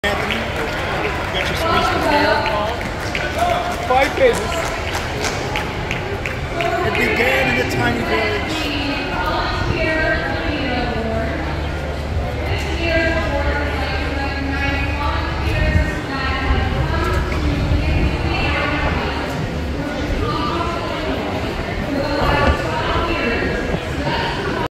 Anthony, got your speech prepared, Paul? 5 pages. It began in a tiny village